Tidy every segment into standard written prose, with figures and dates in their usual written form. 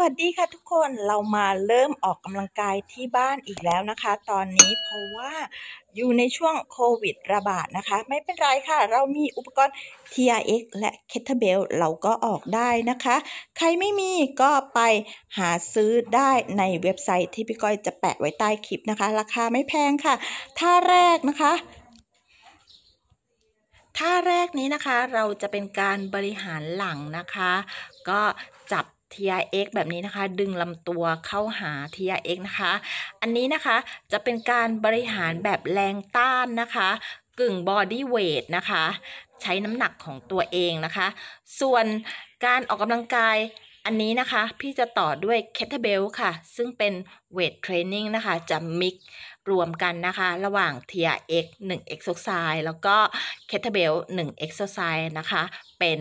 วัสดีค่ะทุกคนเรามาเริ่มออกกำลังกายที่บ้านอีกแล้วนะคะตอนนี้เพราะว่าอยู่ในช่วงโควิดระบาดนะคะไม่เป็นไรค่ะเรามีอุปกรณ์ TRX และ Kettlebell เราก็ออกได้นะคะใครไม่มีก็ไปหาซื้อได้ในเว็บไซต์ที่พี่ก้อยจะแปะไว้ใต้คลิปนะคะราคาไม่แพงค่ะท่าแรกนะคะ ท่าแรกนี้นะคะเราจะเป็นการบริหารหลังนะคะก็จับ TRX แบบนี้นะคะดึงลำตัวเข้าหา TRX นะคะอันนี้นะคะจะเป็นการบริหารแบบแรงต้านนะคะกึ่ง body weight นะคะใช้น้ำหนักของตัวเองนะคะส่วนการออกกำลังกายอันนี้นะคะพี่จะต่อด้วย Kettlebell ค่ะซึ่งเป็น weight training นะคะจะ mix รวมกันนะคะระหว่าง TRX 1 exercise แล้วก็ Kettlebell 1 exercise นะคะเป็น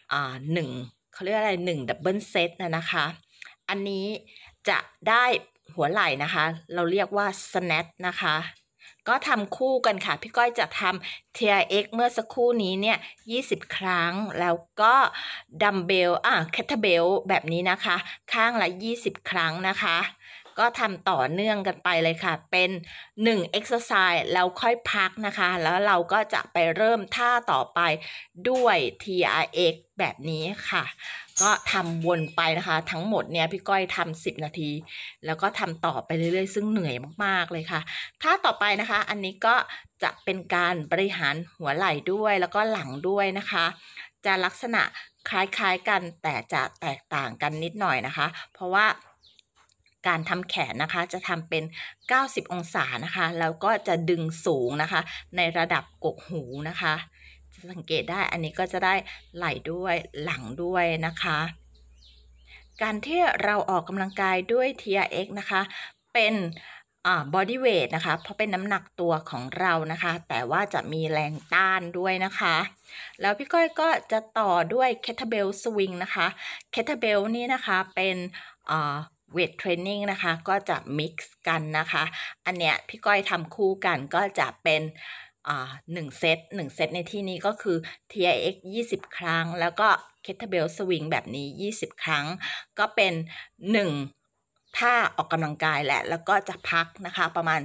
1เขาเรียกอะไร1 double set นะคะอันนี้จะได้หัวไหล่นะคะเราเรียกว่า snatch นะคะก็ทำคู่กันค่ะพี่ก้อยจะทำ TRX เมื่อสักครู่นี้เนี่ย20 ครั้งแล้วก็ดัมเบลKettlebell แบบนี้นะคะข้างละ20 ครั้งนะคะก็ทำต่อเนื่องกันไปเลยค่ะเป็น1 exercise แล้วค่อยพักนะคะแล้วเราก็จะไปเริ่มท่าต่อไปด้วย TRX แบบนี้ค่ะก็ทำวนไปนะคะทั้งหมดเนี่ยพี่ก้อยทำ10 นาทีแล้วก็ทำต่อไปเรื่อยๆซึ่งเหนื่อยมากๆเลยค่ะท่าต่อไปนะคะอันนี้ก็จะเป็นการบริหารหัวไหล่ด้วยแล้วก็หลังด้วยนะคะจะลักษณะคล้ายๆกันแต่จะแตกต่างกันนิดหน่อยนะคะเพราะว่าการทำแขนนะคะจะทำเป็น90 องศานะคะแล้วก็จะดึงสูงนะคะในระดับกกหูนะคะจะสังเกตได้อันนี้ก็จะได้ไหล่ด้วยหลังด้วยนะคะการที่เราออกกำลังกายด้วย TRX นะคะเป็นbody weight นะคะเพราะเป็นน้ำหนักตัวของเรานะคะแต่ว่าจะมีแรงต้านด้วยนะคะแล้วพี่ก้อยก็จะต่อด้วย Kettlebell Swing นะคะ Kettlebell นี่นะคะเป็นweight training นะคะก็จะ mix กันนะคะอันเนี้ยพี่ก้อยทำคู่กันก็จะเป็น1 เซตในที่นี้ก็คือ TRX 20 ครั้งแล้วก็ Kettlebell Swing แบบนี้20 ครั้งก็เป็น1ท่าออกกำลังกายแหละแล้วก็จะพักนะคะประมาณ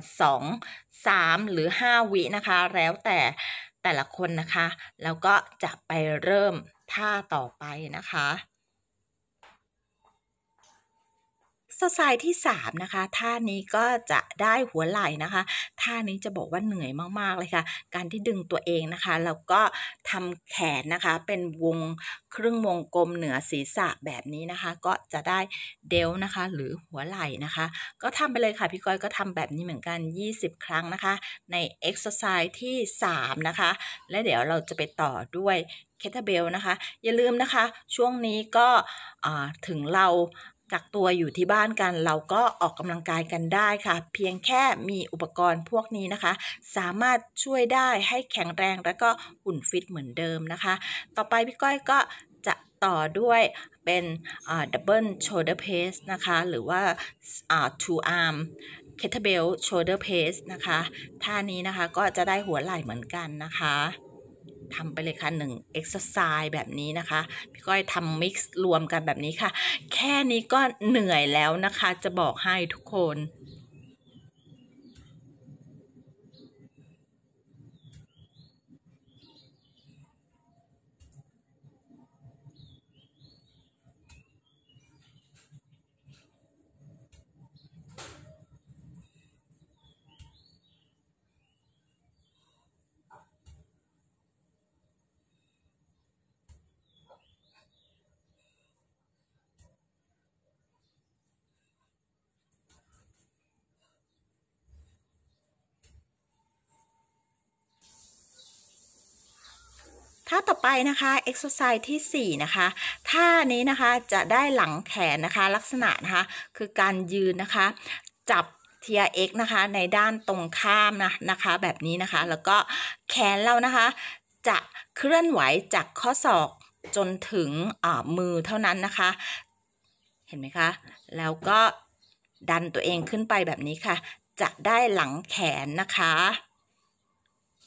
2 3หรือ5 วินะคะแล้วแต่ละคนนะคะแล้วก็จะไปเริ่มท่าต่อไปนะคะexercise ที่3นะคะท่านี้ก็จะได้หัวไหล่นะคะท่านี้จะบอกว่าเหนื่อยมากๆเลยค่ะการที่ดึงตัวเองนะคะแล้วก็ทำแขนนะคะเป็นครึ่งวงกลมเหนือศีรษะแบบนี้นะคะก็จะได้เดลนะคะหรือหัวไหล่นะคะก็ทำไปเลยค่ะพี่ก้อยก็ทำแบบนี้เหมือนกัน20 ครั้งนะคะใน exercise ที่3นะคะและเดี๋ยวเราจะไปต่อด้วย Kettlebell นะคะอย่าลืมนะคะช่วงนี้ก็ถึงเรากักตัวอยู่ที่บ้านกันเราก็ออกกำลังกายกันได้ค่ะเพียงแค่มีอุปกรณ์พวกนี้นะคะสามารถช่วยได้ให้แข็งแรงและก็หุ่นฟิตเหมือนเดิมนะคะต่อไปพี่ก้อยก็จะต่อด้วยเป็นdouble shoulder press นะคะหรือว่าtwo arm kettlebell shoulder press นะคะท่านี้นะคะก็จะได้หัวไหล่เหมือนกันนะคะทำไปเลยค่ะ1 exercise แบบนี้นะคะพี่ก้อยทำ mix รวมกันแบบนี้ค่ะแค่นี้ก็เหนื่อยแล้วนะคะจะบอกให้ทุกคนท่าต่อไปนะคะ exercise ที่4นะคะท่านี้นะคะจะได้หลังแขนนะคะลักษณะนะคะคือการยืนนะคะจับ TRX นะคะในด้านตรงข้ามนะคะแบบนี้นะคะแล้วก็แขนเรานะคะจะเคลื่อนไหวจากข้อศอกจนถึงมือเท่านั้นนะคะเห็นไหมคะแล้วก็ดันตัวเองขึ้นไปแบบนี้ค่ะจะได้หลังแขนนะคะ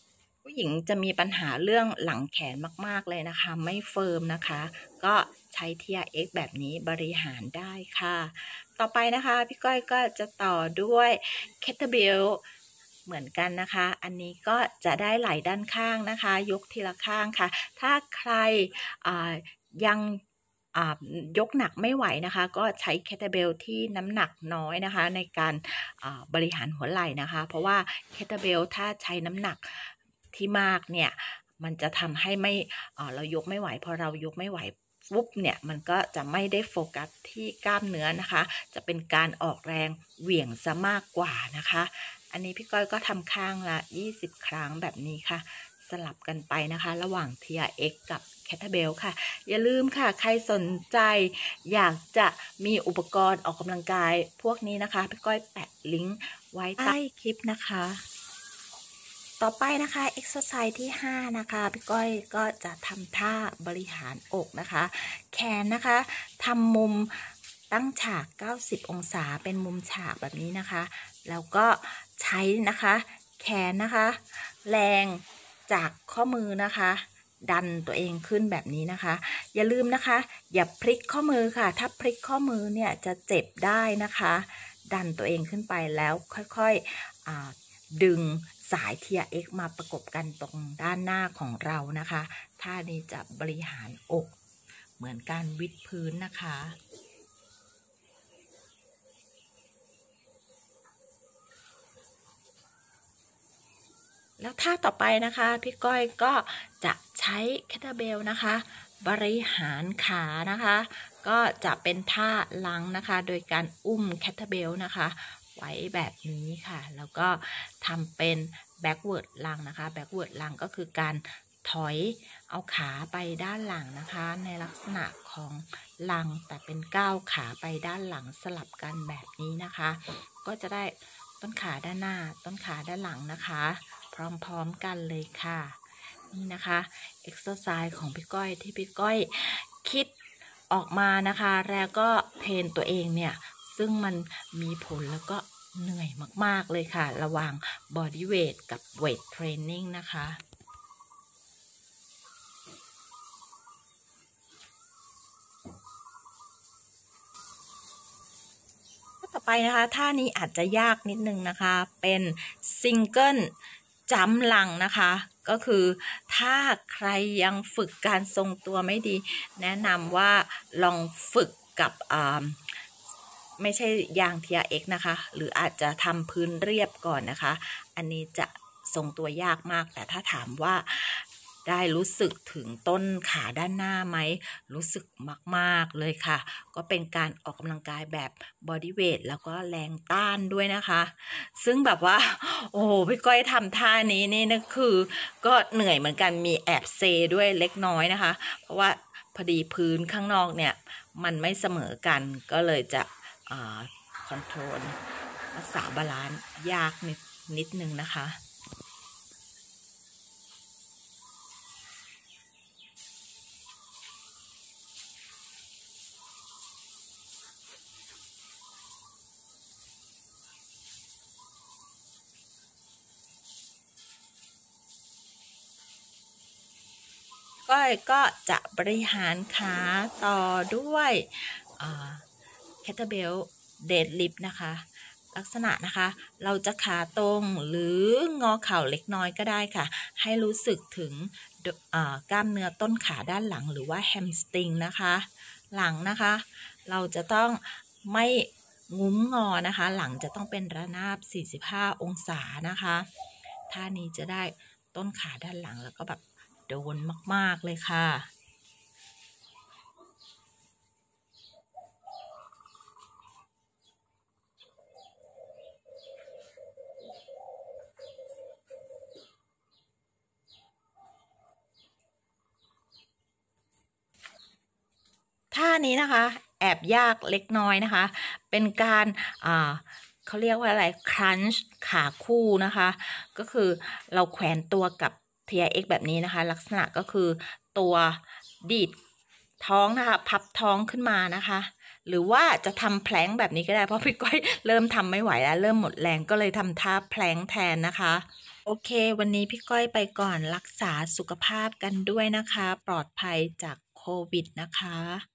ผู้หญิงจะมีปัญหาเรื่องหลังแขนมากๆเลยนะคะไม่เฟิร์มนะคะก็ใช้ TRX แบบนี้บริหารได้ค่ะต่อไปนะคะพี่ก้อยก็จะต่อด้วย Kettlebell เหมือนกันนะคะอันนี้ก็จะได้ไหล่ด้านข้างนะคะยกทีละข้างค่ะถ้าใครยังยกหนักไม่ไหวนะคะก็ใช้ Kettlebell ที่น้ำหนักน้อยนะคะในการบริหารหัวไหล่นะคะเพราะว่า Kettlebell ถ้าใช้น้ำหนักที่มากเนี่ยมันจะทำให้ไม่เรายกไม่ไหวพอเรายกไม่ไหวปุ๊บเนี่ยมันก็จะไม่ได้โฟกัสที่กล้ามเนื้อนะคะจะเป็นการออกแรงเหวี่ยงซะมากกว่านะคะอันนี้พี่ก้อยก็ทำข้างละ20 ครั้งแบบนี้ค่ะสลับกันไปนะคะระหว่าง TRX กับ Kettlebell ค่ะอย่าลืมค่ะใครสนใจอยากจะมีอุปกรณ์ออกกำลังกายพวกนี้นะคะพี่ก้อยแปะลิงก์ไว้ใต้คลิปนะคะต่อไปนะคะ exercise ที่5นะคะพี่ก้อยก็จะทำท่าบริหารอกนะคะแขนนะคะทำมุมตั้งฉาก90 องศาเป็นมุมฉากแบบนี้นะคะแล้วก็ใช้นะคะแขนนะคะแรงจากข้อมือนะคะดันตัวเองขึ้นแบบนี้นะคะอย่าลืมนะคะอย่าพลิกข้อมือค่ะถ้าพลิกข้อมือเนี่ยจะเจ็บได้นะคะดันตัวเองขึ้นไปแล้วค่อยๆดึงสาย TRX มาประกบกันตรงด้านหน้าของเรานะคะท่านี้จะบริหารอกเหมือนการวิดพื้นนะคะแล้วท่าต่อไปนะคะพี่ก้อยก็จะใช้ Kettlebell นะคะบริหารขานะคะก็จะเป็นท่าลังนะคะโดยการอุ้ม Kettlebell นะคะไว้แบบนี้ค่ะแล้วก็ทำเป็น backward ลังนะคะ backward ลังก็คือการถอยเอาขาไปด้านหลังนะคะในลักษณะของลังแต่เป็นก้าวขาไปด้านหลังสลับกันแบบนี้นะคะก็จะได้ต้นขาด้านหน้าต้นขาด้านหลังนะคะพร้อมๆกันเลยค่ะนี่นะคะเอ็กซ์ไซส์ของพี่ก้อยที่พี่ก้อยคิดออกมานะคะแล้วก็เทรนตัวเองเนี่ยซึ่งมันมีผลแล้วก็เหนื่อยมากๆเลยค่ะระหว่าง body weight กับ weight training นะคะต่อไปนะคะท่านี้อาจจะยากนิดนึงนะคะเป็นซิงเกิลจัมป์หลังนะคะก็คือถ้าใครยังฝึกการทรงตัวไม่ดีแนะนำว่าลองฝึกกับไม่ใช่ยาง TRX นะคะหรืออาจจะทำพื้นเรียบก่อนนะคะอันนี้จะทรงตัวยากมากแต่ถ้าถามว่าได้รู้สึกถึงต้นขาด้านหน้าไหมรู้สึกมากๆเลยค่ะก็เป็นการออกกำลังกายแบบบอดี้เวทแล้วก็แรงต้านด้วยนะคะซึ่งแบบว่าโอ้โหพี่ก้อยทำท่านี้นี่นะคือก็เหนื่อยเหมือนกันมีแอบเซด้วยเล็กน้อยนะคะเพราะว่าพอดีพื้นข้างนอกเนี่ยมันไม่เสมอกันก็เลยจะคอนโทรลรักษาบาลานซ์ยากนิดนึงนะคะก็จะบริหารขาต่อด้วยKettlebell Deadlift นะคะลักษณะนะคะเราจะขาตรงหรืองอเข่าเล็กน้อยก็ได้ค่ะให้รู้สึกถึงกล้ามเนื้อต้นขาด้านหลังหรือว่าแฮมสตริงนะคะหลังนะคะเราจะต้องไม่งุ้มงอนะคะหลังจะต้องเป็นระนาบ45 องศานะคะท่านี้จะได้ต้นขาด้านหลังแล้วก็แบบโดนมากๆเลยค่ะท่านี้นะคะแอบยากเล็กน้อยนะคะเป็นการเขาเรียกว่าอะไรครันช์ขาคู่นะคะก็คือเราแขวนตัวกับ TRX แบบนี้นะคะลักษณะก็คือตัวดีดท้องนะคะพับท้องขึ้นมานะคะหรือว่าจะทำแพลงแบบนี้ก็ได้เพราะพี่ก้อยเริ่มทำไม่ไหวแล้วเริ่มหมดแรงก็เลยทำท่าแพลงแทนนะคะโอเค วันนี้พี่ก้อยไปก่อนรักษาสุขภาพกันด้วยนะคะ ปลอดภัยจากโควิดนะคะ